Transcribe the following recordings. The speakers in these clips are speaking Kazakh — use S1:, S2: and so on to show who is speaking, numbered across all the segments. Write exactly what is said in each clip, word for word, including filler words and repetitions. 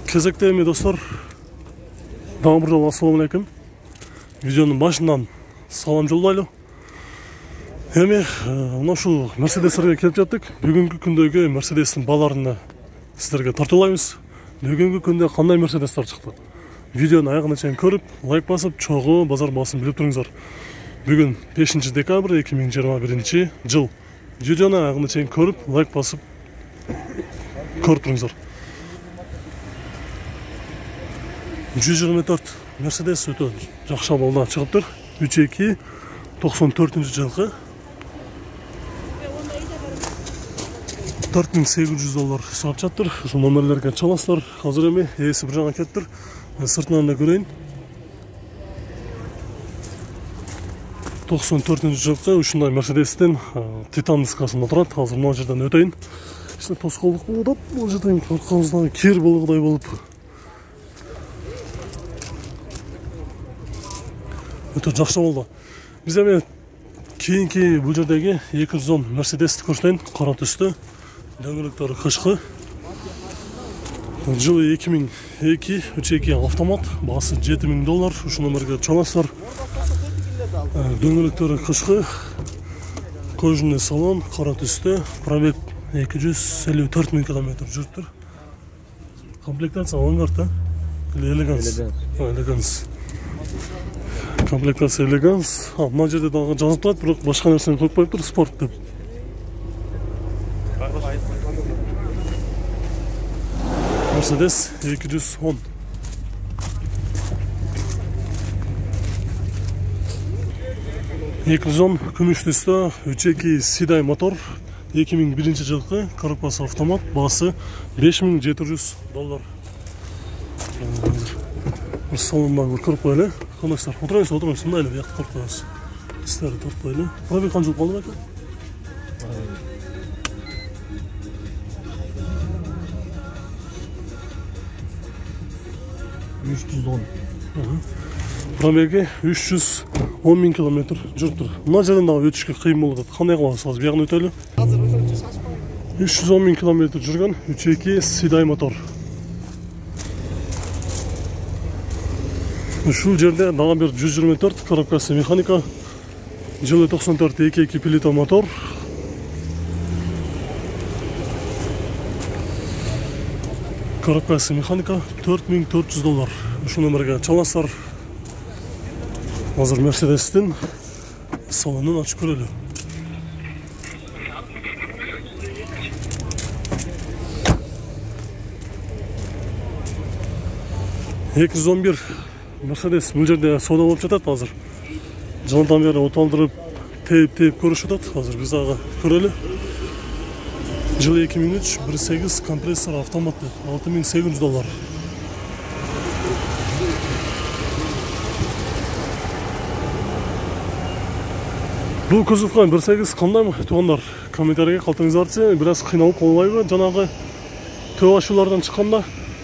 S1: Кезекте эми достор, дагы бир жолу ассаламу алейкум. Видеонун башынан салам жолдойлу. Эми мына ушул Мерседестерге келип жаттык. Бүгүнкү күндөгү Мерседестин бааларын сиздерге тартуулайбыз. Бүгүнкү күндө кандай Мерседестер чыкты? Видеону аягына чейин көрүп, лайк басып, чогуу базар баасын билип туруңуздар. Бүгүн бешинчи декабрь эки миң жыйырма биринчи жыл. Видеону аягына чейин көрүп, лайк басып көрүп туруңуздар. жүз жыйырма төрт Мерседес өтө жакшы абалда чыгыптыр. үч эки токсон төртүнчү жылкы төрт миң сегиз жүз доллар сатып жатыр. Ошол номерлерге чаласыздар. Азыр эми ээси бир жака кетиптир. Сыртынан да көрөйүн. токсон төртүнчү жылкы ушундай Мерседестин Титан дискасында турат. Азыр мына жерден өтөйүн. Ичинде тоскоолдук болуп атат. Бул жерден аркабыздан кир болгудай болуп. Өтө жакшы болду. Биз эми кийинки бул жердеги эки жүз он Мерседести көрсөтөйүн. Кара түстө, дөңгөлөктөрү кышкы. Жылы эки миң эки үч эки автомат, баасы жети миң доллар. Ушул номерге чаласыздар. Дөңгөлөктөрү кышкы, кожаный салон, кара түстө, пробег эки жүз элүү төрт миң километр жүрүптүр. Комплектация авангард, или элеганс? Элеганс. Комплектация элеганс. Мына жерде дагы жазып турат, бирок башка нерсени коюп коюптур, спорт деп. Мерседес эки жүз он. эки жүз он күмүш түстө, үч эки Сидай мотор, эки миң биринчи жылкы, коробкасы автомат, баасы беш миң жети жүз доллар. Бир салондагы бир көрүп коелу. Кондаштар, отурыңыз, отурыңыз, мындай эле биякта туруп коебуз. Сиздерди туруп коелу. Пробег канча жыл калды бекен?
S2: үч жүз он.
S1: Пробеги үч жүз он миң километр жүрүптүр. Мына жерден дагы өтүшкө кыйын болуп атат. Кандай кылабыз? Азыр биягын өтөлү. үч жүз он миң километр жүргөн үч эки Сидай мотор. Ушул жерде дагы бир жүз жыйырма төрт коробкасы механика, жылы токсон төрт эки эки плита мотор. Коробкасы механика төрт миң төрт жүз доллар. Ушул номерге чаласыздар. Азыр Мерседестин салонун ачып көрөлү. эки жүз он бир Мерседес бул жерде соода болуп жатат азыр. Жандан бери оталдырып, тейип-тейип көрүшүп атат. Азыр биз дагы көрөлү. Жылы эки миң үч, бир сегиз компрессор автомат, алты миң сегиз жүз доллар. Бул кузовка бир сегиз кандай туугандар? Комментарийге калтырыңыздарчы. Бир аз кыйналып калбайбы жанагы төп ашуулардан чыкканда?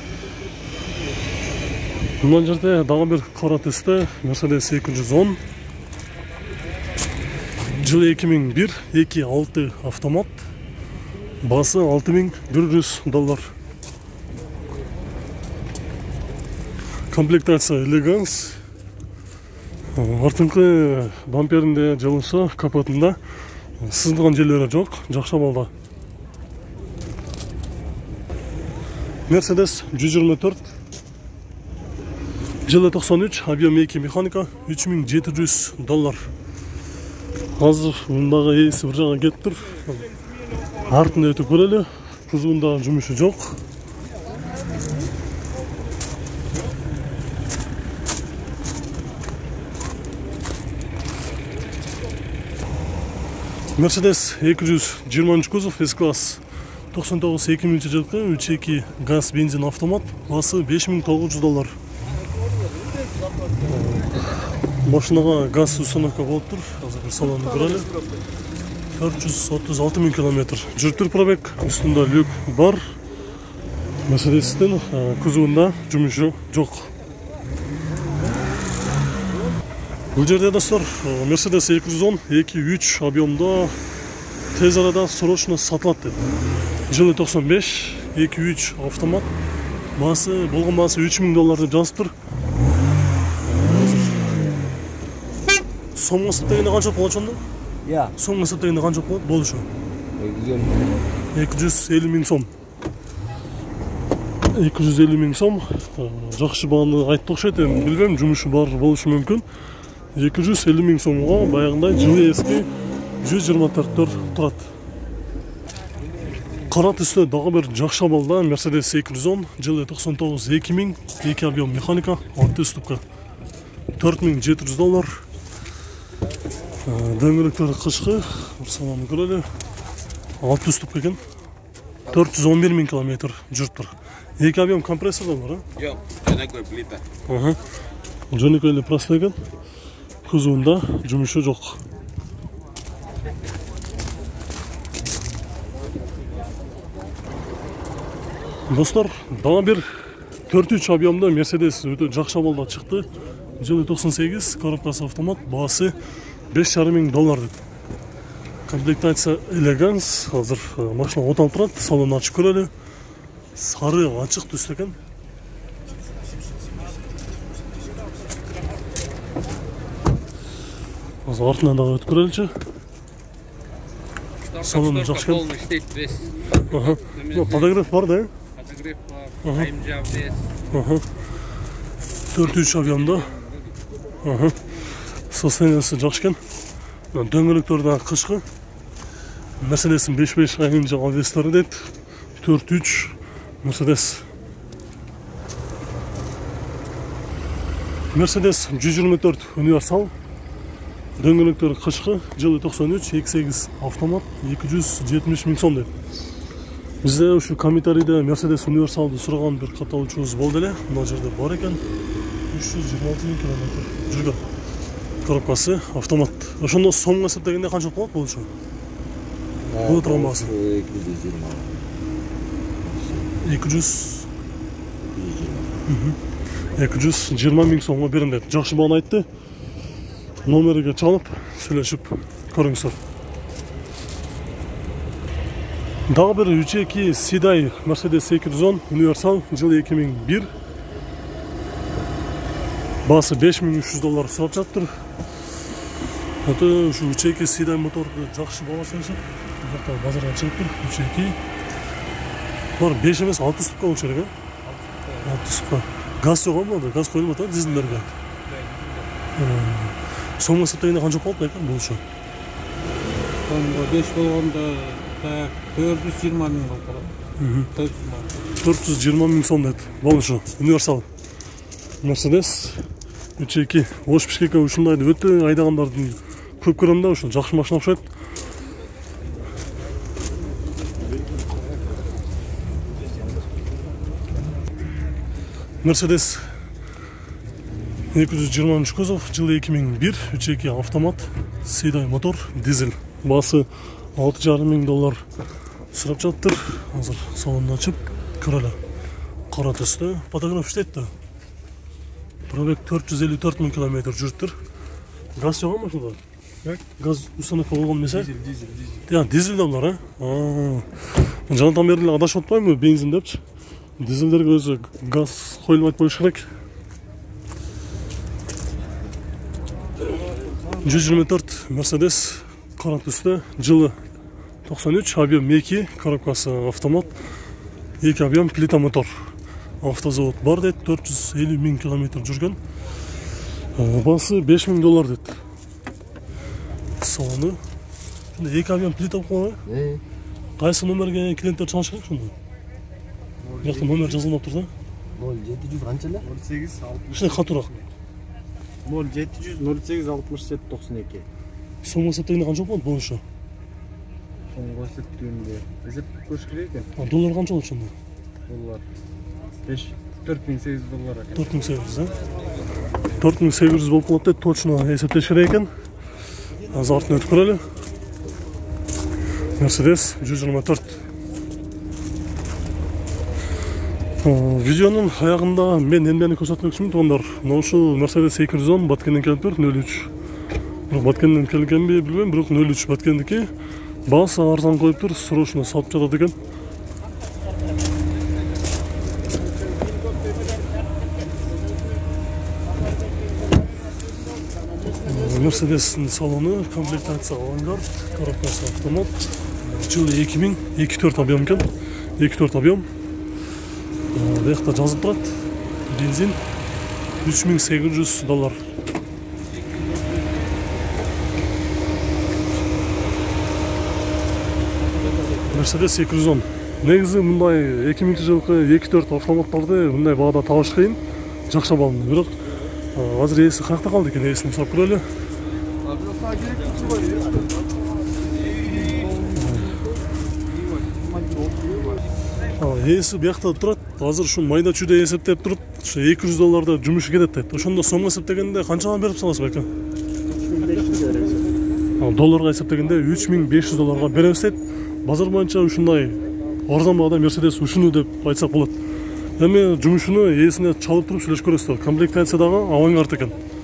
S1: Мына жерде дагы бир кара түстө Мерседес эки жүз он. Жылы эки миң бир, эки алты автомат. Басы алты миң бир жүз доллар. Комплектация элеганс. Артыңкы бамперинде жылынса, капотунда сыздыган жерлери жок, жакшы абалда. Мерседес жүз жыйырма төрт. Жылы токсон үч, объем эки механика, үч миң жети жүз доллар. Азыр мындагы ээси бир жака кетиптир. Артында өтүп көрөлү. Кузовунда жумушу жок. Мерседес эки жүз жыйырманчы кузов S-класс. токсон тогуз эки миңинчи жылкы үч эки газ бензин автомат. Басы беш миң тогуз жүз доллар. Машинага газ установка болуптур. Азыр бир салонду көрөлү. төрт жүз отуз алты миң километр жүрүптүр пробег. Үстүндө люк бар. Мерседестин кузовунда жумушу жок. Бул жерде достор Мерседес эки жүз он эки үч объемдо тез арада срочно сатылат. Жылы токсон беш, эки үч автомат. Басы, болған басы үч миң доллар деп жазып тұр. Соңғы есептегенде қанша болады сонда?
S2: Иә.
S1: Соңғы есептегенде қанша болады? Болды şu.
S2: екі жүз елу
S1: екі жүз элүү
S2: мың.
S1: миң сом. екі жүз элүү миң сом. Жақсы бағаны айтты ұқсайды, білмеймін, жұмысы бар болушы мүмкін. екі жүз элүү миң сомға баяғындай жылы ескі жүз жиырма төрт тұрады. Қара түсті дағы бір жақшы балда Mercedes екі жүз он, жылы тоқсан тоғыз екі миң, екі объем механика, алты ступка, төрт мың жеті жүз доллар. Дөңгелектері қышқы, саланы көрелі, алты ступка екен, төрт жүз он бір мың километр жүріп тұр. екі объем компрессорда бар, а?
S3: Жоқ, жөнекөй плита.
S1: Ага. Жөнекөйлі простой екен, күзуында жұмысы жоқ. Достар, daha bir төрт үч объемда Mercedes өте жақсы балда шықты. Жылы тоқсан сегіз, коробкасы автомат, бағасы беш жарым мың доллар. Комплектация элеганс, қазір машина оталып тұрады, салон ашып көрелі. Сары açık түсті екен. Қазір артынан дағы өтіп көреліші. Салон жақсы екен. Подогрев бар да?
S3: Подогрев бар, айымжа бес.
S1: төрт үч объемда. Состояниясы жақсы екен. Дөңгелектерді қышқы. Mercedes'in беш беш айымжа алвестері дейді. төрт үч Mercedes. Mercedes жүз жиырма төрт универсал. Дөңгелектері қышқы, жылы тоқсан үч, екі сегіз автомат, екі жүз жетимиш миң сом дейді. Бізде ұшы комментарийде Mercedes универсалды сұраған бір қаталушымыз болды әлі. Мына жерде бар екен. үч жүз жиырма алты миң километр жүрген. Коробкасы автомат. Ошондо соңғы есептегенде қанша болады бұл үшін? Бұл тұрған басы. екі жүз екі жүз жиырма миң сомға берін деді. Жақсы бағаны айтты. Номерге çalып, сөйлесіп көріңіздер. Дағы бір үч эки Sedan Mercedes екі жүз он универсал, жылы екі мың бір. Басы беш мың үч жүз доллар сұрап жатыр. Оты үш эки Sedan моторды жақсы бағасы ашып. Бұқта базарға шығып тұр. үч эки. Бар беш емес алты ступка ол керек, а? алты ступка. Газ жоқ олмады, газ қойылып атады дизельдерге. Соңғы есептегенде қанша болды екен бұл үшін?
S2: беш болғанда төрт жүз жиырма мың болды.
S1: төрт жүз жиырма миң сом деді. Бұл үшін универсал Mercedes үч эки ош бишкекке ушундайды өтө айдагандардын көп көрөм да, ушул жакшы машина окшойт. Mercedes екі жүз жиырма үч кузов, жылы екі мың бір, үч эки автомат, Sedan мотор, дизель. Басы алты жарым миң доллар сұрап жатыр. Азыр салонын ачып көрөлү. Кара түсті, фотограф иштейт да. Пробег төрт жүз элүү төрт миң километр жүрүптүр. Газ жок машинада? Газ установка болгон эмес? Дизель, дизель, дизель. Я, дизель да булар, а? Жанатан бери эле адашып атпаймынбы, бензин депчи. Дизелдерге өзү газ коюлбайт болуш керек. жүз жиырма төрт Mercedes кара түсті, жылы тоқсан үч, объем эки, коробкасы автомат, екі объем плита мотор. Автозавод бар дейді, төрт жүз элүү миң километр жүрген. Басы беш миң доллар дейді. Салоны екі объем плита қойы. Қайсы номерге клиенттер чалыш керек шунда? Жақта номер жазылмап тұр да?
S2: нөл жети жүз қанчалар?
S3: нөл сегиз алтымыш
S1: Ішіне қатырақ.
S3: нөл жети жүз нөл сегиз алтымыш жети токсон эки.
S1: Соңғы есептегенде қанша болады бұл үшін?
S3: Соңғы есептегенде есептеп көрүш керек екен.
S1: Доллар қанша болады шунда?
S3: Доллар төрт мың сегиз жүз доллар екен.
S1: төрт мың сегиз жүз, а? төрт мың сегиз жүз болып қалады дейді, точно есептеш керек екен. Азыр артын өтіп көрелі. Mercedes жүз жиырма төрт. Видеонун аягында мен эмнени көрсөтмөкчүмүн тугандар. Мына ушул Mercedes екі жүз он Баткенден келип тур, нөл үч. Бирок Баткенден келгенби билбейм, бирок нөл үч Баткендики. Баасы арзан коюп тур, срочно сатып жатат экен. Mercedes'in salonu, komplектация Avantgarde, коробкасы автомат. Жылы эки миң, эки төрт объем екен, эки төрт объем. Бұл жақта жазып тұрады. Бензин үч миң сегиз жүз доллар. Mercedes эки жүз он. Негізі мұндай эки миңинчи жылғы эки төрт автоматтарды мұндай бағада табыш қиын, жақша балынды. Бірақ азыр есі қақта қалды екен, есini сұрап көрелі. Есі бұяқта тұрады. Азыр шу майда чүйде есептеп тұрып, шу эки жүз долларды жұмышы кетет дейді. Ошондо сом есептегенде қаншаға беріп саласыз бәкі? Долларға есептегенде үч миң беш жүз долларға береміз дейді. Базар боюнча ушундай арзан бағада Mercedes ушуну деп айтсак болот. Эми жумушуну ээсине чалып туруп сүйлөшүп көрөсүздөр. Комплектациядагы Avantgarde экен.